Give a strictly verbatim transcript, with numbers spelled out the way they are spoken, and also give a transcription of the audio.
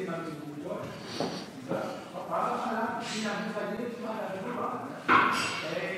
jemand so gut Deutsch. War das mal lang? China muss halt jedes Mal darüber.